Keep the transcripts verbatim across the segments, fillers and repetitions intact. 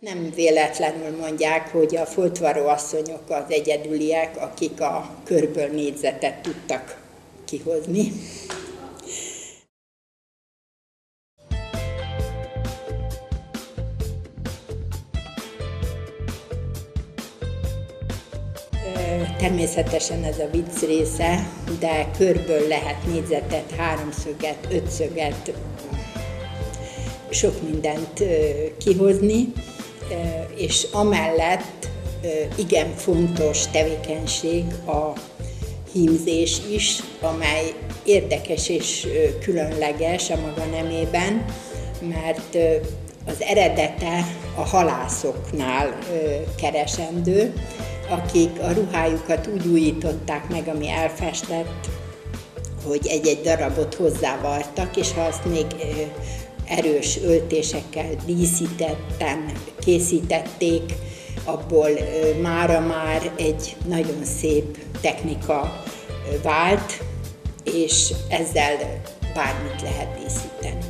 Nem véletlenül mondják, hogy a foltvaró asszonyok az egyedüliek, akik a körből négyzetet tudtak kihozni. Természetesen ez a vicc része, de körből lehet négyzetet, háromszöget, ötszöget, sok mindent kihozni, és amellett igen fontos tevékenység a hímzés is, amely érdekes és különleges a maga nemében, mert az eredete a halászoknál keresendő, akik a ruhájukat úgy újították meg, ami elfestett, hogy egy-egy darabot hozzávartak, és ha azt még erős öltésekkel díszítetten készítették, abból mára már egy nagyon szép technika vált, és ezzel bármit lehet díszíteni.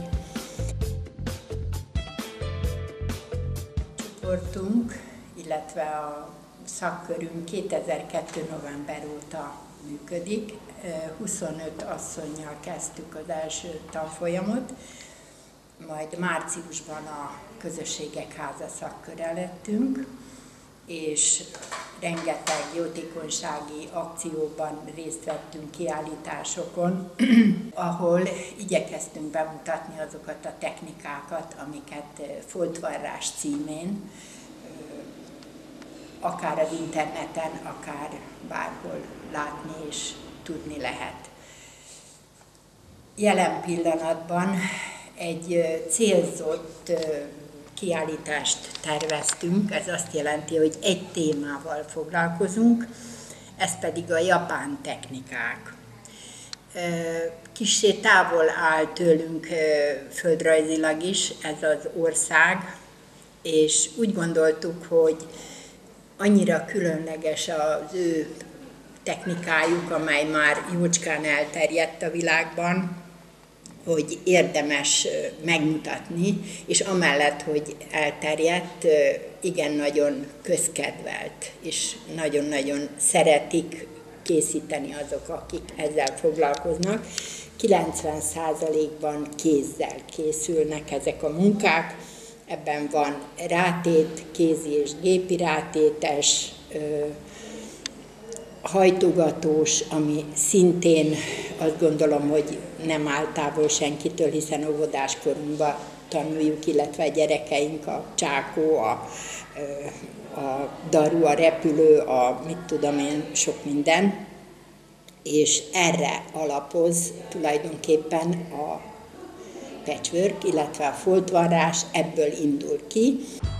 A csoportunk, illetve a szakkörünk kétezer-kettő. november óta működik. huszonöt asszonnyal kezdtük az első tanfolyamot, majd márciusban a Közösségek Háza szakköre lettünk, és rengeteg jótékonysági akcióban részt vettünk, kiállításokon, ahol igyekeztünk bemutatni azokat a technikákat, amiket foltvarrás címén, akár az interneten, akár bárhol látni és tudni lehet. Jelen pillanatban egy célzott kiállítást terveztünk, ez azt jelenti, hogy egy témával foglalkozunk, ez pedig a japán technikák. Kissé távol áll tőlünk földrajzilag is ez az ország, és úgy gondoltuk, hogy annyira különleges az ő technikájuk, amely már jócskán elterjedt a világban, hogy érdemes megmutatni, és amellett, hogy elterjedt, igen nagyon közkedvelt, és nagyon-nagyon szeretik készíteni azok, akik ezzel foglalkoznak. kilencven százalékban kézzel készülnek ezek a munkák, ebben van rátét, kézi és gépi rátétes, hajtogatós, ami szintén azt gondolom, hogy nem áll távol senkitől, hiszen óvodáskorunkban tanuljuk, illetve a gyerekeink a csákó, a, a daru, a repülő, a mit tudom én, sok minden, és erre alapoz tulajdonképpen a patchwork, illetve a foltvarrás, ebből indul ki.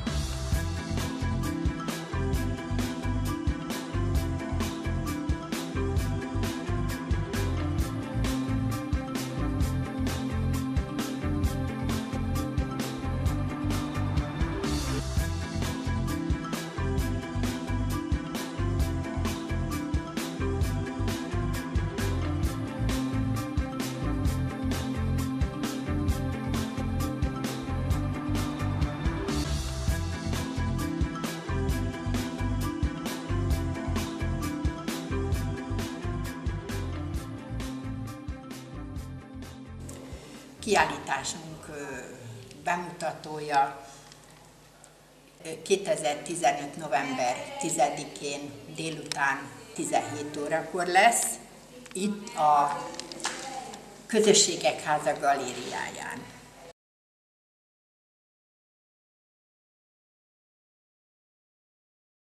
Kiállításunk bemutatója kétezer-tizenöt. november tizedikén délután tizenhét órakor lesz, itt a Közösségek Háza galériáján.